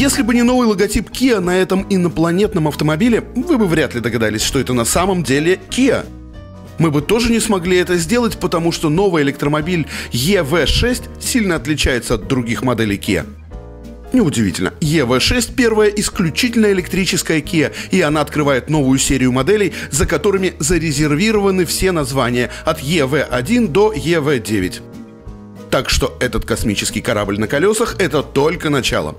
Если бы не новый логотип Kia на этом инопланетном автомобиле, вы бы вряд ли догадались, что это на самом деле Kia. Мы бы тоже не смогли это сделать, потому что новый электромобиль EV6 сильно отличается от других моделей Kia. Неудивительно, EV6 – первая исключительно электрическая Kia, и она открывает новую серию моделей, за которыми зарезервированы все названия от EV1 до EV9. Так что этот космический корабль на колесах – это только начало.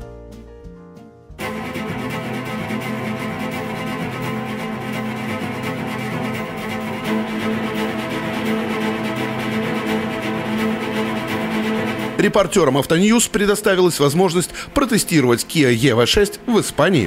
Репортерам Автоньюз предоставилась возможность протестировать Kia EV6 в Испании.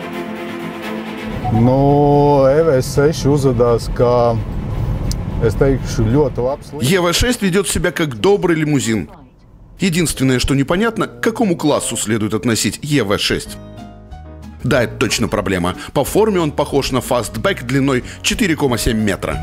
EV6 ведет себя как добрый лимузин. Единственное, что непонятно, к какому классу следует относить EV6. Да, это точно проблема. По форме он похож на фастбэк длиной 4,7 метра.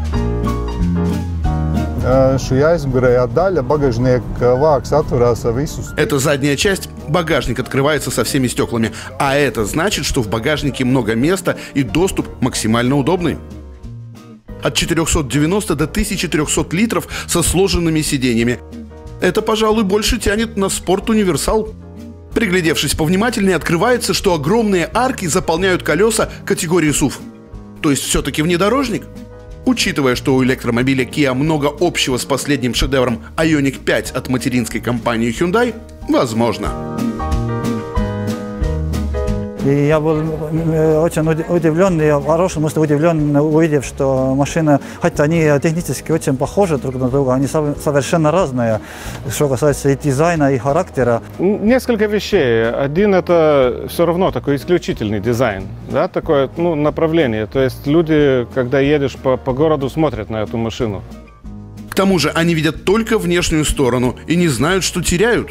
Это задняя часть, багажник открывается со всеми стеклами, а это значит, что в багажнике много места и доступ максимально удобный. От 490 до 1300 литров со сложенными сиденьями. Это, пожалуй, больше тянет на спорт-универсал. Приглядевшись повнимательнее, открывается, что огромные арки заполняют колеса категории SUV. То есть все-таки внедорожник? Учитывая, что у электромобиля Kia много общего с последним шедевром Ioniq 5 от материнской компании Hyundai, возможно. И я был очень удивлен, и в хорошем смысле удивлен, увидев, что машины, хотя они технически очень похожи друг на друга, они совершенно разные, что касается и дизайна, и характера. Несколько вещей. Один – это все равно такой исключительный дизайн, да, такое направление. То есть люди, когда едешь по городу, смотрят на эту машину. К тому же они видят только внешнюю сторону и не знают, что теряют.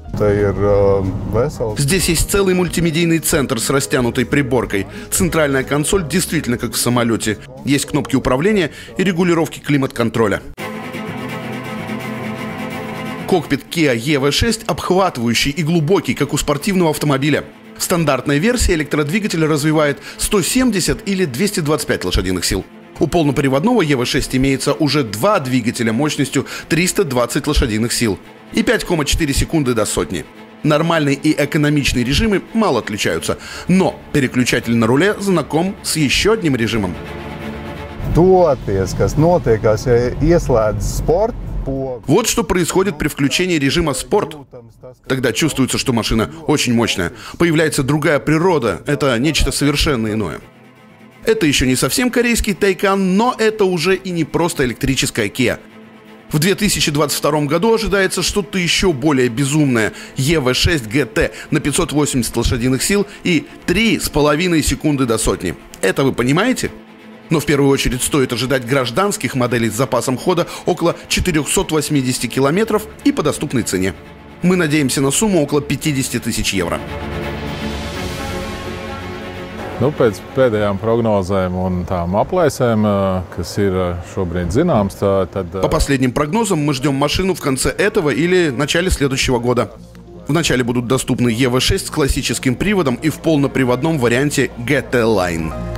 Здесь есть целый мультимедийный центр с растянутой приборкой. Центральная консоль действительно как в самолете. Есть кнопки управления и регулировки климат-контроля. Кокпит Kia EV6 обхватывающий и глубокий, как у спортивного автомобиля. В стандартной версии электродвигатель развивает 170 или 225 лошадиных сил. У полноприводного EV6 имеется уже два двигателя мощностью 320 лошадиных сил и 5,4 секунды до сотни. Нормальный и экономичный режимы мало отличаются, но переключатель на руле знаком с еще одним режимом. Вот что происходит при включении режима «Спорт». Тогда чувствуется, что машина очень мощная. Появляется другая природа, это нечто совершенно иное. Это еще не совсем корейский Taycan, но это уже и не просто электрическая Kia. В 2022 году ожидается что-то еще более безумное – EV6 GT на 580 лошадиных сил и 3,5 секунды до сотни. Это вы понимаете? Но в первую очередь стоит ожидать гражданских моделей с запасом хода около 480 километров и по доступной цене. Мы надеемся на сумму около 50 тысяч евро. Pēc pēdējām prognozēm un tām aplēsēm, kas ir šobrīd zināms, tad... По последним прогнозам мы ждем машину в конце этого или начале следующего года. Вначале будут доступны EV6 с классическим приводом и в полноприводном варианте GT Line.